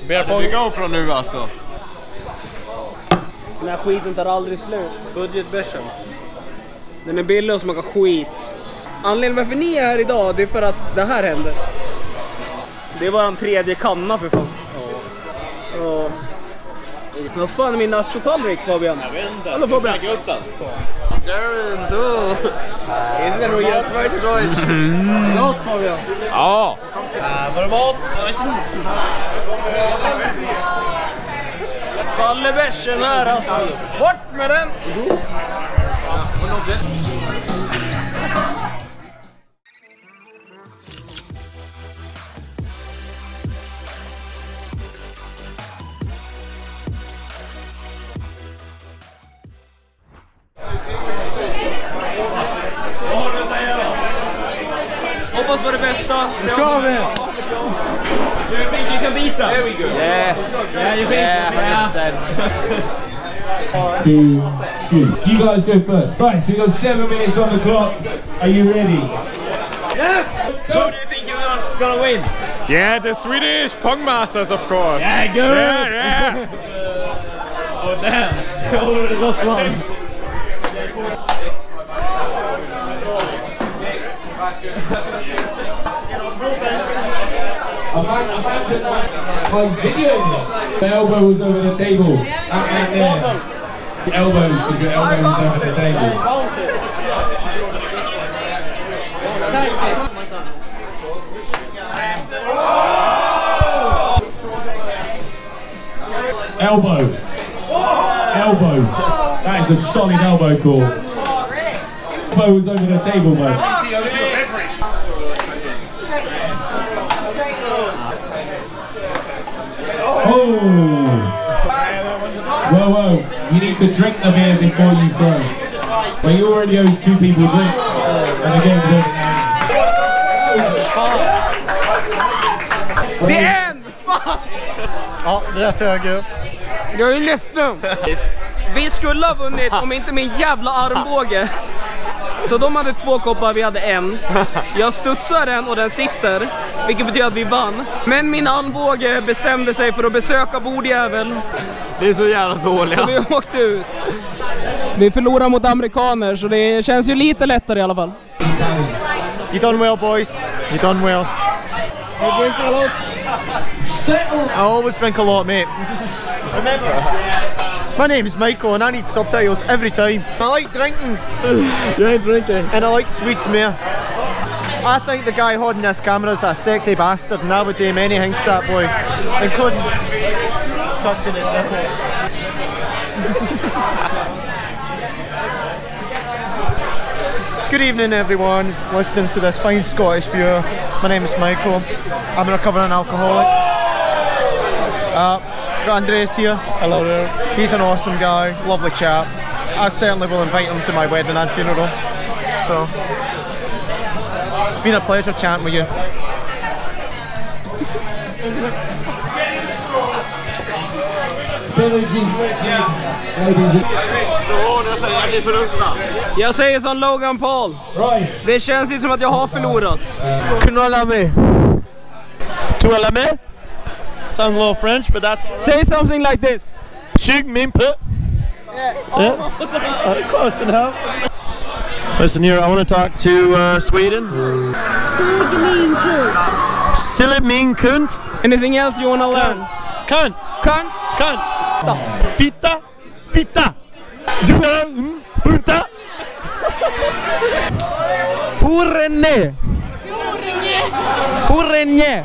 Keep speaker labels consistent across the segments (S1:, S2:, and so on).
S1: Blir GoPro nu alltså?
S2: Den här skiten tar aldrig slut.
S1: Budgetbärsen.
S2: Den är billig och smakar skit. Anledningen varför ni är här idag, det är för att det här händer. Det var en tredje kanna för fan. Ja. Vad fan är min nachotallrik, Fabian?
S1: Jag vet inte.
S2: Hallå Fabian.
S1: Jag upp den.
S3: Darren, så. Ist det nog helt zweite Deutsch? Gott, Fabian.
S1: Ja.
S3: Var det mat?
S2: Faller bärsen här alltså. Bort med den! Hoppas på det bästa.
S3: Nu kör vi!
S2: Do you think you can beat them? There we go.
S1: Yeah.
S2: Yeah, you think?
S1: Yeah, 100%.
S4: To shoot. You guys go first. Right, so we've got 7 minutes on the clock. Are you ready?
S2: Yes! Who do you think you're gonna win?
S1: Yeah, the Swedish Pong Masters, of course.
S2: Yeah, good!
S1: Yeah.
S2: Oh damn! I already lost one.
S4: My video. The elbow was over the table. That there. The elbows, because your elbow was over the table. Elbow. Elbow. That is a solid elbow call. Elbow was over the table, mate. Oh! Whoa, you need to drink the beer before you throw. Well, you already owe 2 people drinks. And the game's over now.
S2: Det är en! Fan!
S3: Ja, det där sög ju.
S2: Jag är ledsen. Vi skulle ha vunnit om inte min jävla armbåge. Så de hade 2 koppar, vi hade en. Jag studsar den och den sitter, vilket betyder att vi vann. Men min armbåge bestämde sig för att besöka bordjäveln.
S1: Det är så jävla dåliga.
S2: Så vi åkte ut. Vi förlorar mot amerikaner, så det känns ju lite lättare i alla fall.
S3: You done well, boys. You done well.
S2: You drink a lot?
S3: I always drink a lot, mate. Remember, my name's Michael and I need subtitles every time. I like drinking.
S2: You ain't drinking.
S3: And I like Swedes more. I think the guy holding this camera is a sexy bastard and I would do many things to that boy, including touching his nipples. Good evening everyone listening to this fine Scottish viewer. My name is Michael. I'm a recovering alcoholic. Got Andreas here. Hello there. He's an awesome guy, lovely chap. I certainly will invite him to my wedding and funeral. So it's been a pleasure chatting with you.
S2: Jag säger som Logan Paul. Det känns ju som att jag har förlorat.
S3: Knulla mig. Knulla mig. Sound a little French, but that's all right.
S2: Say something like this.
S3: Sug min putt. Yeah. Close enough. Listen here, I want to talk to Sweden. Silly mean kunt.
S2: Anything else you want to learn?
S3: Kunt.
S2: Cunt?
S3: Kunt. Fitta. Fitta. Du är punta.
S2: Horenne. Horenne.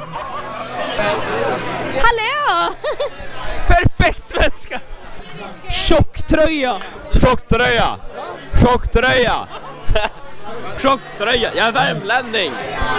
S5: Hallå!
S2: Perfekt svenska. Tjocktröja.
S1: Tjocktröja. Tjocktröja. Tjocktröja. Jag är värmlänning.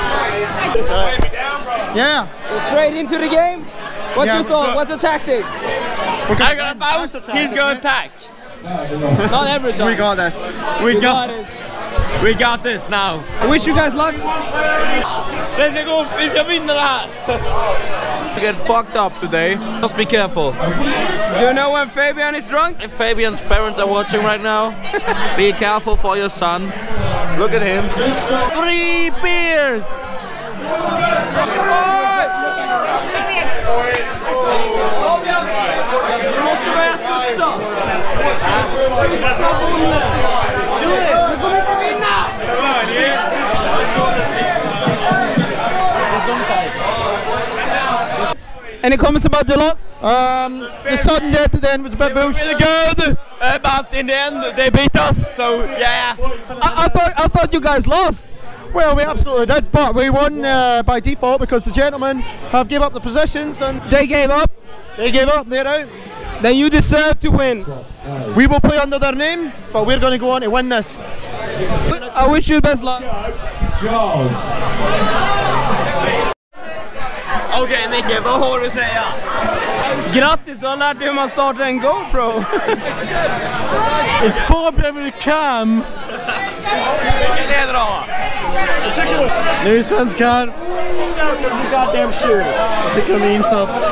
S3: Yeah.
S2: So straight into the game. What's your thought? What's the tactic?
S1: I'm gonna bounce. He's gonna attack.
S2: Not every time.
S3: We got this.
S1: We
S2: You
S1: got
S2: this.
S1: We got this now.
S2: I wish you guys luck.
S1: Det ska gå. Vi ska vinna det här.
S6: You get fucked up today. Just be careful.
S2: Do you know when Fabian is drunk?
S6: If Fabian's parents are watching right now, be careful for your son. Look at him. 3 beers!
S2: Du måste börja studsa. Studsa bollen. Du kommer inte vinna. Any comments about your loss?
S3: The sudden death at the end was a bit bullshit.
S1: Really good, but in the end they beat us, so yeah.
S2: I thought you guys lost.
S3: Well, we absolutely did, but we won by default because the gentlemen have gave up the positions and
S2: They gave up.
S3: they're out.
S2: Then you deserve to win.
S3: We will play under their name, but we're going to go on to win this.
S2: I wish you the best luck.
S4: Charles.
S1: Okej, Micke, vad har du att säga?
S2: Grattis, du har lärt dig hur man startar en GoPro.
S3: It's far better to cam.
S1: Vilken leder då?
S3: Nu svenskar. Goddamn shoe. Jag tycker de är insats.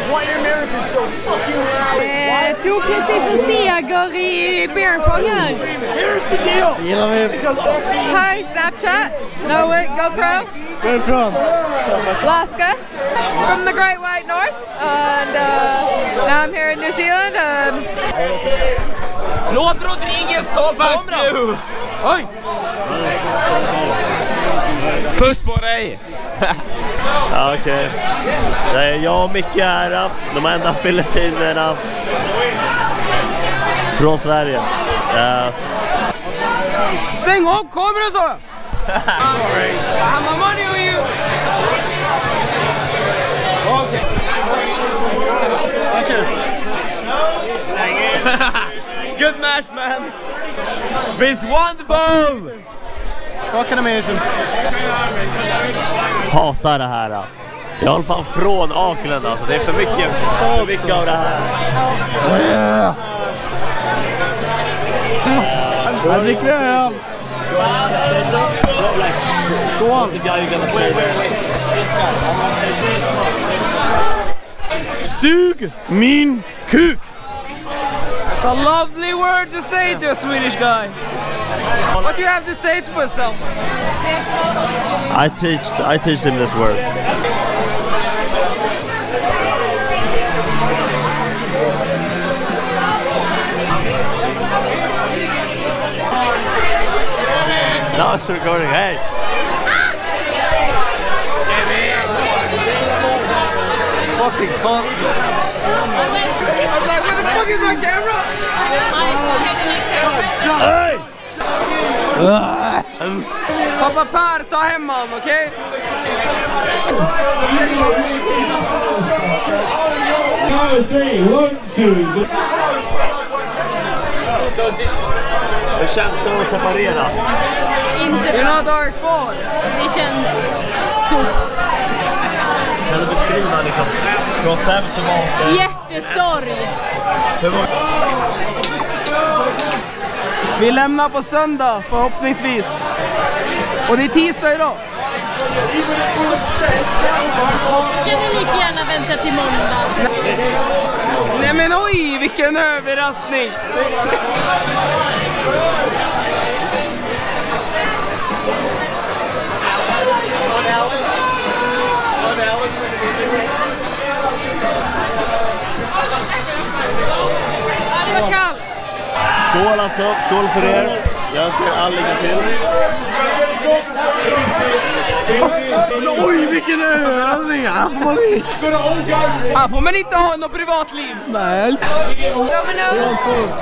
S5: Tog precis en seger i beerpong här.
S3: Det gillar vi.
S5: Hi Snapchat. No, GoPro.
S3: Where are you from?
S5: Alaska. From the Great White North. And now I'm here in New Zealand.
S2: Låt Rodriguez ta kameran.
S1: Oj! Puss på dig!
S6: Ja, okej. Det är jag och Micke här, de enda Filippinerna från Sverige.
S2: Släng av kameran så!
S1: Sorry.
S2: I'm a money on you!
S1: Okay. Good match, man! It's wonderful!
S3: Fucking amazing.
S6: Hatar det här. Jag håller fan från Auckland alltså. Det är för mycket av det här.
S3: Jag dricker det.
S6: Go on. The guy you're gonna say there.
S3: Sug min kuk.
S2: It's a lovely word to say to a Swedish guy. What do you have to say for yourself?
S6: I teach him this word. Now it's recording. Hey. Fucking cunt.
S2: I was like, where the fuck is my camera?
S6: Hey!
S2: Pappa Per, ta hem han, okej?
S4: No, 3, 1, 2.
S6: Hur känns det att separeras?
S5: Inte
S2: Det är några
S5: bra.
S2: dagar kvar.
S5: Det känns tufft.
S6: Kan du beskriva liksom från 5 tillbaka?
S5: Jättesorg.
S2: Vi lämnar på söndag, förhoppningsvis. Och det är tisdag idag.
S5: Kan ni lika gärna vänta till måndag?
S2: Nej men oj, vilken överraskning!
S5: Ja, det var kallt.
S6: Skål alltså, skål för er. Jag önskar all lycka till.
S3: Oj, vilken överraskning.
S2: Här får man inte ha något privatliv.
S3: Nej.
S5: Domino's.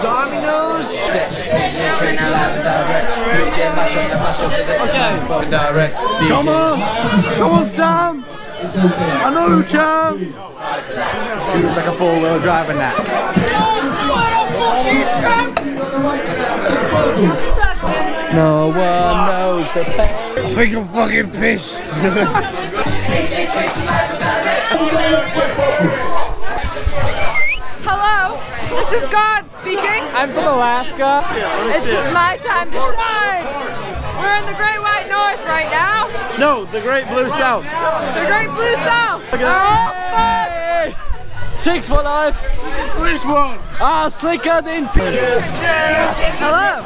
S3: Come on Sam. I know you can. She was like a four-wheel drive in that. No one knows the pain. I think I'm fucking pissed.
S5: Hello, this is God speaking.
S3: I'm from Alaska.
S5: It's just my time to shine. We're in the Great White North right now.
S3: No, the Great Blue South.
S5: The Great Blue South. Oh, fuck.
S2: Six for life.
S3: Which one?
S2: Ah, slicka din
S5: Hello.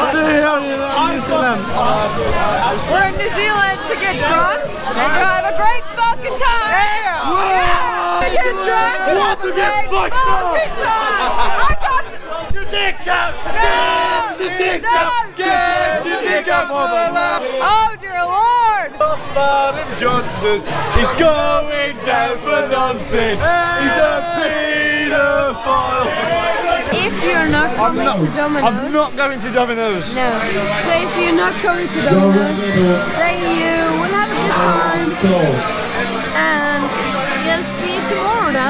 S5: We're in New Zealand to get drunk and to have a great fucking time. Yeah. get drunk.
S1: Want to get fucked up?
S5: I got
S1: Get your dick up! Get your dick up! Get your dick up!
S5: Oh dear Lord!
S1: Boris Johnson, he's going down for nonsense. He's a pedophile.
S5: If you're not coming to Domino's,
S1: I'm not going to Domino's.
S5: no. So if you're not coming to Domino's, then you will have a good time, and just see you tomorrow then.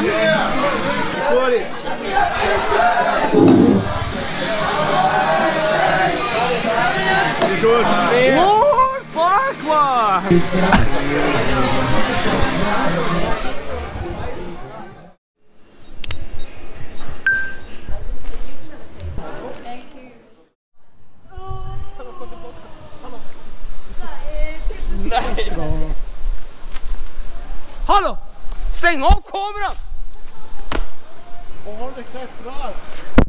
S1: Good.
S2: Lord Farquhar! Hallå! Stäng av kameran!
S1: Vad har du klättrat?